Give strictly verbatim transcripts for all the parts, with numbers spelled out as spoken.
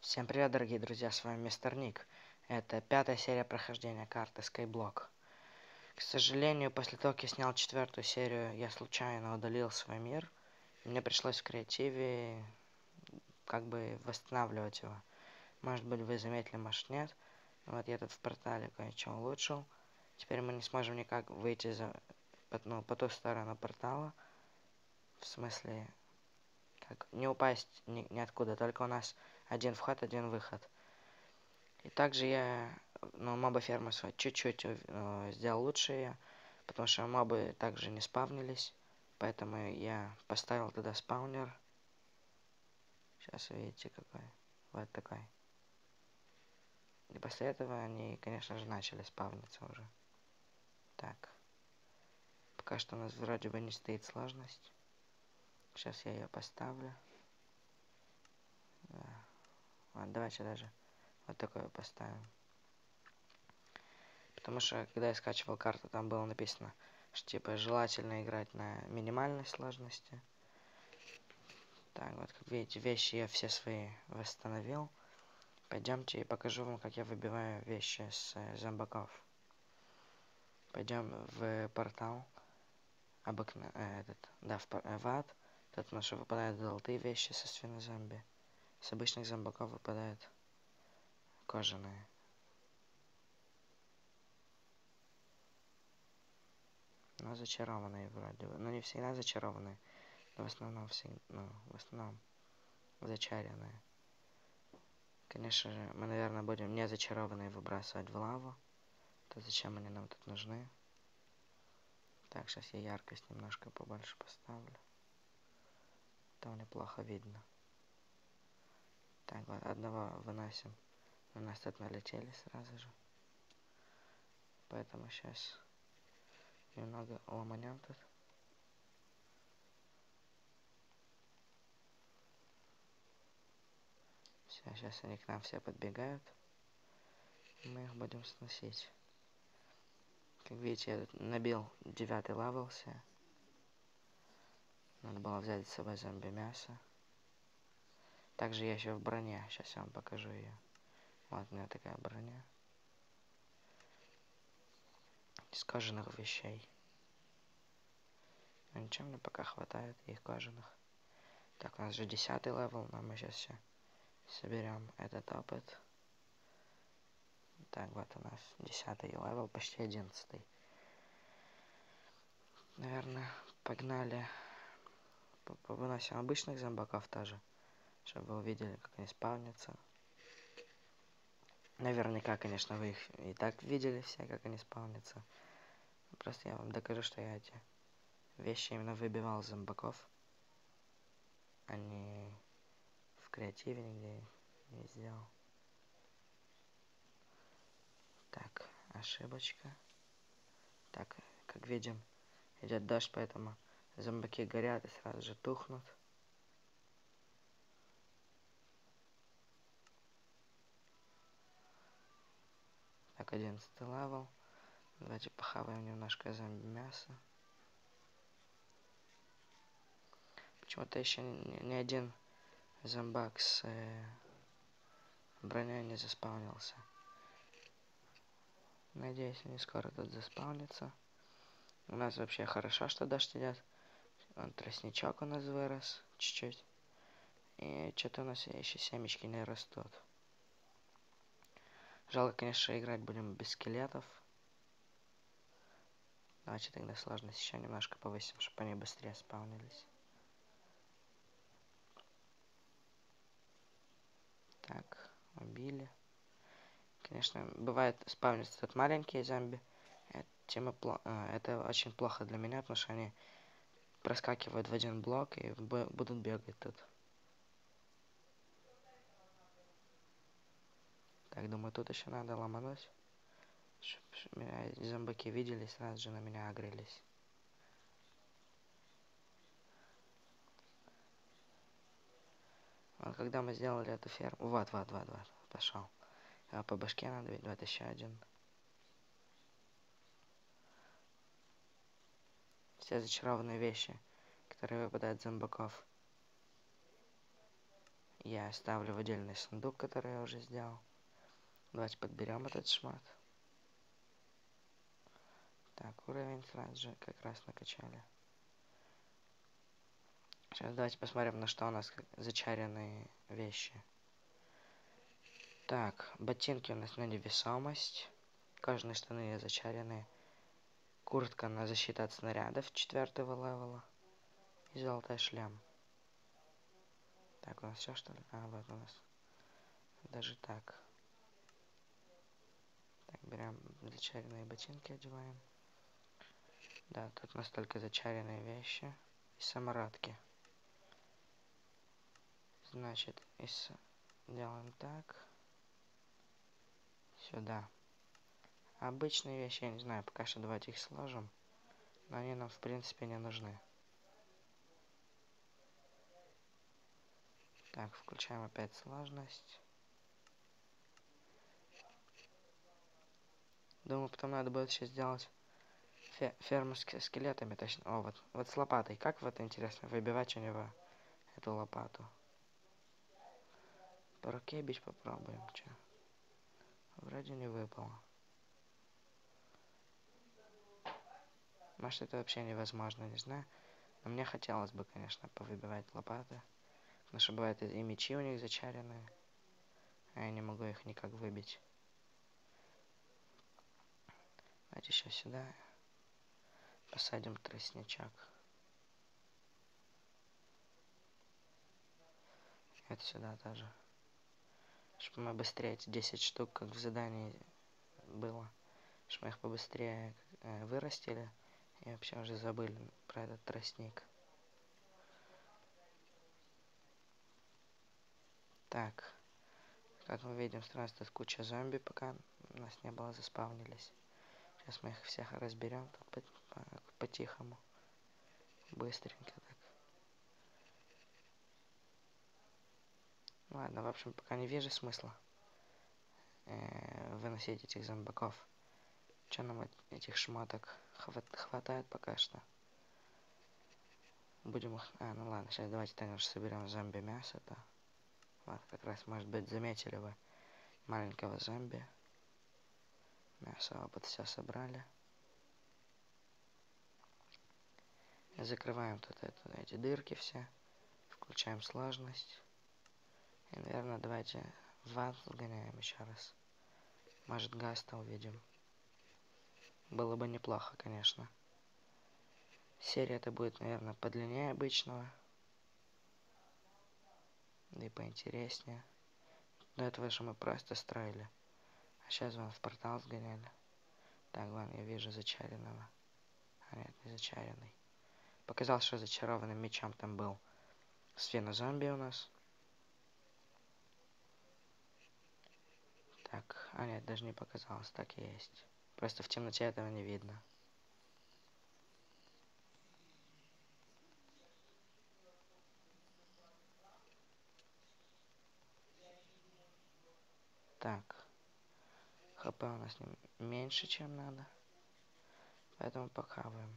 Всем привет, дорогие друзья, с вами Мистер Ник. Это пятая серия прохождения карты Skyblock. К сожалению, после того, как я снял четвертую серию, я случайно удалил свой мир. Мне пришлось в креативе как бы восстанавливать его. Может быть, вы заметили, может нет. Вот я тут в портале кое-что улучшил. Теперь мы не сможем никак выйти за, ну, по ту сторону портала. В смысле, как не упасть ни, ниоткуда, только у нас один вход, один выход. И также я, ну, моба ферму свою чуть-чуть э, сделал лучше ее, потому что мобы также не спавнились, поэтому я поставил туда спаунер. Сейчас видите какой, вот такой. И после этого они, конечно же, начали спавниться уже. Так, пока что у нас вроде бы не стоит сложность. Сейчас я ее поставлю. Да. Вот, давайте даже вот такое поставим. Потому что, когда я скачивал карту, там было написано, что типа желательно играть на минимальной сложности. Так, вот, как видите, вещи я все свои восстановил. Пойдемте и покажу вам, как я выбиваю вещи с э, зомбаков. Пойдем в портал. Обыкновенный, э, этот, да, в, э, в ад. Тут наши выпадают золотые вещи со свинозомби. С обычных зомбаков выпадают кожаные. Но зачарованные вроде бы. Ну, не всегда зачарованные. Но в основном все, ну, в основном зачаренные. Конечно же, мы, наверное, будем не зачарованные выбрасывать в лаву. То зачем они нам тут нужны? Так, сейчас я яркость немножко побольше поставлю. Там неплохо видно. Так, вот, одного выносим. На нас тут налетели сразу же. Поэтому сейчас немного ломанем тут. Все, сейчас они к нам все подбегают. Мы их будем сносить. Как видите, я тут набил девятый левел все. Надо было взять с собой зомби-мясо. Также я еще в броне. Сейчас я вам покажу ее. Вот у меня такая броня. Из кожаных вещей. Но ничего, мне пока хватает их кожаных. Так, у нас же десятый левел. Но мы сейчас все соберем этот опыт. Так, вот у нас десятый левел, почти одиннадцатый. Наверное, погнали. Выносим обычных зомбаков тоже, чтобы вы увидели, как они спавнятся. Наверняка, конечно, вы их и так видели все, как они спавнятся. Просто я вам докажу, что я эти вещи именно выбивал зомбаков, а не в креативе нигде не сделал. Так, ошибочка. Так, как видим, идет дождь, поэтому зомбаки горят и сразу же тухнут. Так, одиннадцатый левел. Давайте похаваем немножко зомби-мяса. Почему-то еще ни, ни один зомбак с э, броней не заспаунился. Надеюсь, они скоро тут заспаунятся. У нас вообще хорошо, что дождь идет. Вон тростничок у нас вырос чуть-чуть. И что-то у нас еще семечки не растут. Жалко, конечно, играть будем без скелетов. Давайте тогда сложность еще немножко повысим, чтобы они быстрее спаунились. Так, убили. Конечно, бывает спавнятся тут маленькие зомби. Это, это очень плохо для меня, потому что они проскакивают в один блок и будут бегать тут. Так, думаю, тут еще надо ломануть. Чтобы меня зомбаки видели, сразу же на меня огрелись. Вот когда мы сделали эту ферму... Вот, вот, вот, вот, пошел. А по башке надо ведь, вот еще один. Все зачарованные вещи, которые выпадают зомбаков. я ставлю в отдельный сундук, который я уже сделал. Давайте подберем этот шмат. Так, уровень сразу же как раз накачали. Сейчас давайте посмотрим, на что у нас зачаренные вещи. Так, ботинки у нас на невесомость. Кожаные штаны зачаренные. Куртка на защиту от снарядов четвертого левела. И золотой шлем. Так, у нас все что ли? А, вот у нас. Даже так. Так, берем зачаренные ботинки, одеваем. Да, тут у нас только зачаренные вещи. И саморадки. Значит, из... делаем так. Сюда. Обычные вещи, я не знаю, пока что давайте их сложим. Но они нам, в принципе, не нужны. Так, включаем опять сложность. Думаю, потом надо будет сейчас сделать фе ферму с скелетами, точно. О, вот, вот с лопатой. Как вот интересно выбивать у него эту лопату? По руке бить попробуем, че. Вроде не выпало. Может, это вообще невозможно, не знаю. Но мне хотелось бы, конечно, повыбивать лопаты. Потому что бывает и мечи у них зачаренные. А я не могу их никак выбить. Давайте еще сюда посадим тростничок. Это сюда тоже. Чтобы мы быстрее эти десять штук, как в задании было. Чтобы мы их побыстрее э, вырастили. И вообще уже забыли про этот тростник. Так. Как мы видим, сразу тут куча зомби, пока у нас не было заспавнились. Сейчас мы их всех разберем тут по-тихому. Быстренько так. Ладно, в общем, пока не вижу смысла э, выносить этих зомбаков. Че нам этих шмоток хват хватает пока что. Будем их... А, ну ладно, сейчас давайте тогда соберем зомби мясо. Да. Вот, как раз, может быть, заметили вы маленького зомби. Мясо, опыт, все собрали. Закрываем тут это, эти дырки все. Включаем сложность. И, наверное, давайте в ад сгоняем еще раз. Может, Гаста увидим. Было бы неплохо, конечно. Серия это будет, наверное, подлиннее обычного. Да и поинтереснее. До этого же мы просто строили. А сейчас вон в портал сгоняли. Так, ладно, я вижу зачаренного. А нет, не зачаренный. Показал, что зачарованным мечом там был свинозомби у нас. Так, а нет, даже не показалось, так и есть. Просто в темноте этого не видно. Так. ХП у нас меньше, чем надо. Поэтому покаваем.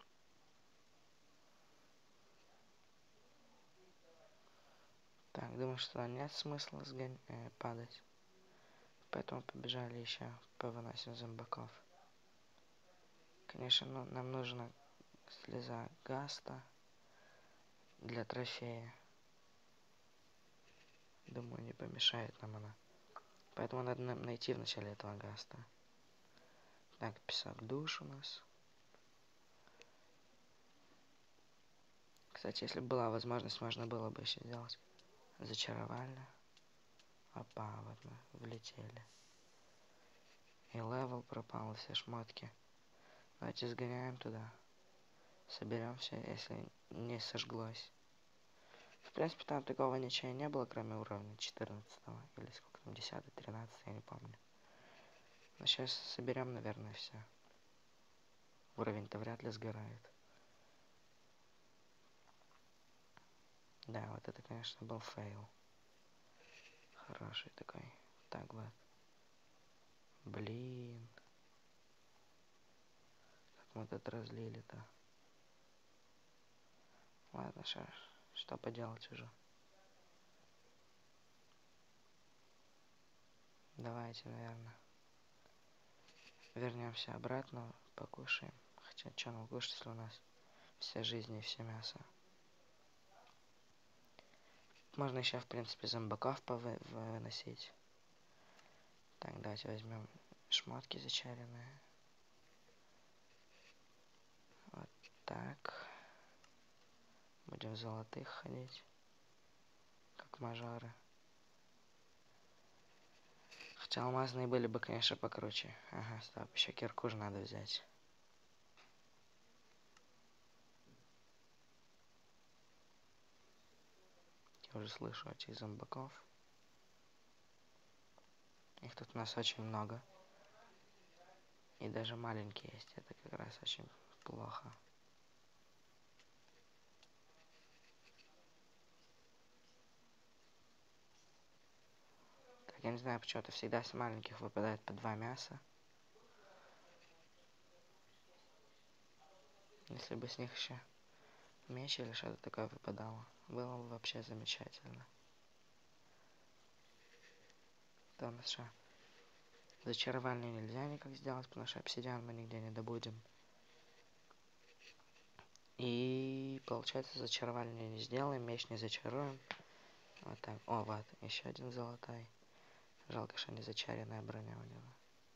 Так, думаю, что нет смысла сгон... э, падать. Поэтому побежали еще, повыносим зомбаков. Конечно, ну, нам нужна слеза Гаста для трофея. Думаю, не помешает нам она. Поэтому надо нам найти вначале этого Гаста. Так, песок душ у нас. Кстати, если бы была возможность, можно было бы еще сделать зачаровальня. Опа, вот мы влетели. И левел пропал, все шмотки. Давайте сгоняем туда. Соберем все, если не сожглось. В принципе, там такого ничего не было, кроме уровня четырнадцатого. Или сколько там, десятый, тринадцатый, я не помню. Но сейчас соберем, наверное, все. Уровень-то вряд ли сгорает. Да, вот это, конечно, был фейл. Хороший такой. Так вот. Блин. Как мы тут разлили-то. Ладно, что, что поделать уже. Давайте, наверное, вернемся обратно, покушаем. Хотя, что нам кушать, если у нас вся жизнь и все мясо? Можно еще, в принципе, зомбаков повыносить. Так, давайте возьмем шмотки зачаренные. Вот так. Будем в золотых ходить, как мажоры. Хотя алмазные были бы, конечно, покруче. Ага, стоп, еще кирку же надо взять. Я уже слышу этих зомбаков. Их тут у нас очень много. И даже маленькие есть. Это как раз очень плохо. Так, я не знаю, почему-то всегда с маленьких выпадает по два мяса. Если бы с них еще меч или что-то такое выпадало, было бы вообще замечательно. Да, у нас что? Зачарование нельзя никак сделать, потому что обсидиан мы нигде не добудем. И получается, зачарование не сделаем, меч не зачаруем. Вот так. О, вот, еще один золотой. Жалко, что не зачаренная броня у него.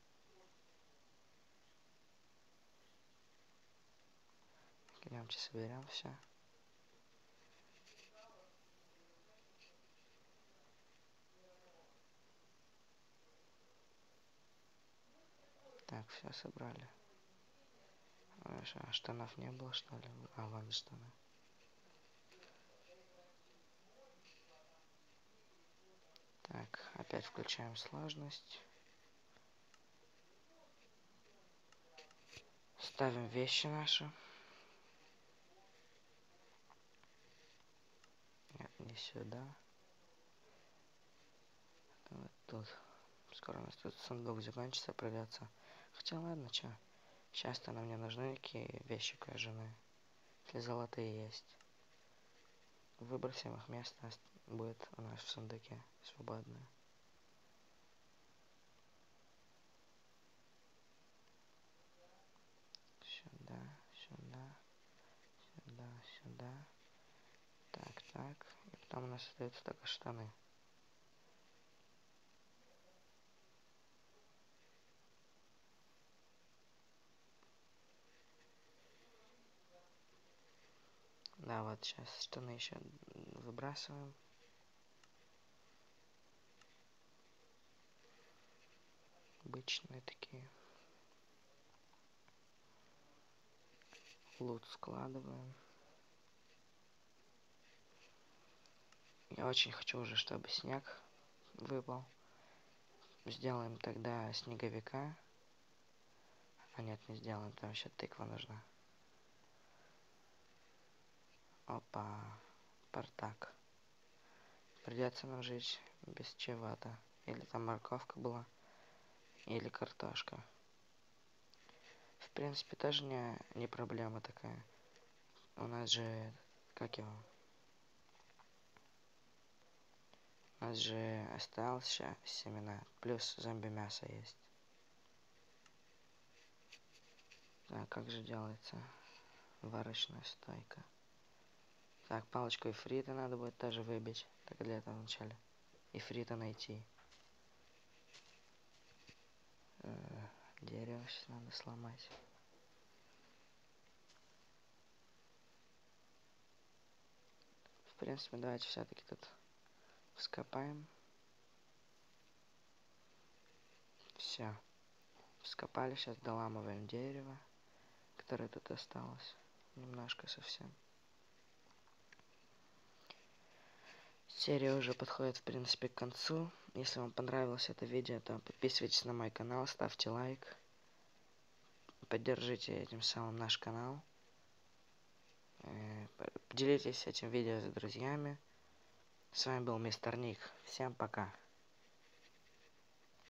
Идемте соберем все. Так, все собрали. А штанов не было, что ли? А, вон штаны. Так, опять включаем сложность. Ставим вещи наши. Нет, не сюда. Вот тут. Скоро у нас тут сундук закончится, придется. Хотя ладно, чё. Сейчас-то нам не нужны такие вещи кожаные. Если золотые есть. Выбросим их, место будет у нас в сундуке свободное. Сюда, сюда, сюда, сюда. Так, так. И потом у нас остаются только штаны. Да, вот сейчас штаны еще выбрасываем. Обычные такие. Лут складываем. Я очень хочу уже, чтобы снег выпал. Сделаем тогда снеговика. А нет, не сделаем, там еще тыква нужна. Опа, портак. Придется нам жить без чего-то. Или там морковка была, или картошка. В принципе, тоже не, не проблема такая. У нас же, как его? У нас же осталось еще семена. Плюс зомби мясо есть. Так, как же делается варочная стойка? Так, палочку ифрита надо будет тоже выбить. Так, для этого вначале ифрита найти. Э, дерево сейчас надо сломать. В принципе, давайте все-таки тут вскопаем. Все. Вскопали, сейчас доламываем дерево, которое тут осталось. Немножко совсем. Серия уже подходит, в принципе, к концу. Если вам понравилось это видео, то подписывайтесь на мой канал, ставьте лайк. Поддержите этим самым наш канал. Поделитесь этим видео с друзьями. С вами был мистер Ник. Всем пока.